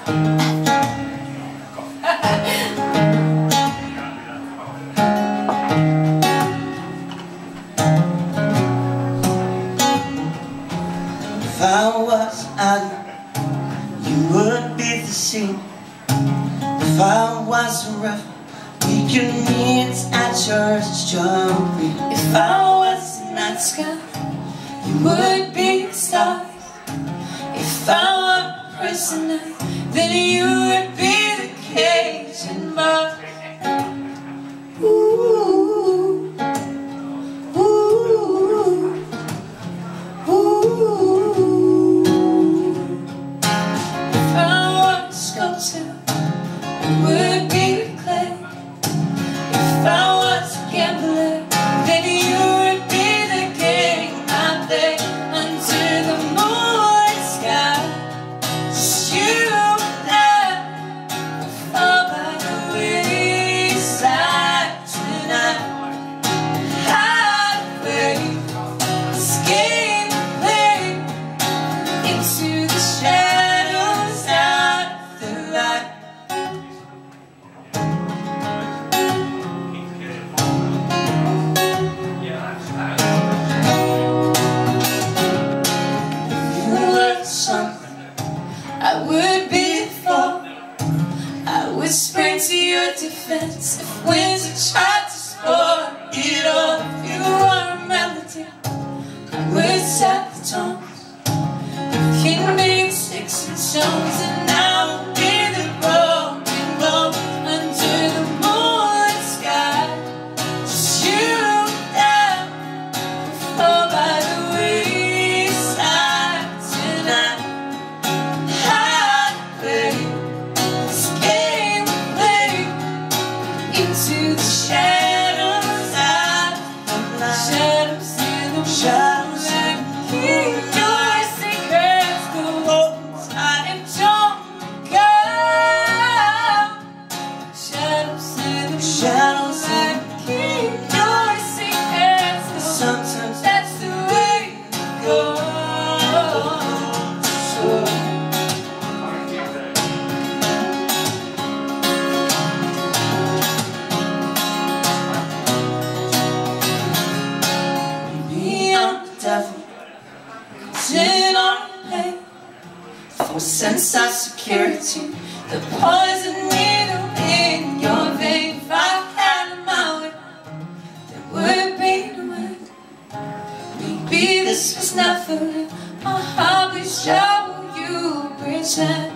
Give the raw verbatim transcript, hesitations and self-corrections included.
If I was an island, you would be the sea. If I was a river, we could meet at your strawberry. If I was the night sky, you would be the stars. If I were a prisoner, then you would be the cage and bars. Ooh, ooh, ooh. If I were a sculptor, I would be the clay. If I was a gambler, then you would be the game I play. Under the moonlit sky, just you and I, we fall by the wayside tonight. Highway, escape, play into the shadows out the light. I would be the fall. I would spring to your defense if winds had tried to spoil it all. If you were a melody, I would set the tones. You can be sticks and stones, and I would be the broken bone. Under the moonlit sky, just you and I, we fall by the wayside tonight. Into the shadows out of light. Shadows in the shadows that keep your secrets go tight and don't go. Shadows in the shadows that keep your secrets go. Sometimes that's the way it goes. So devil, sin on play for sense of security, the poison needle in your vein. If I had my way, there would be no end. Maybe this was not for real. My heart will show you pretend.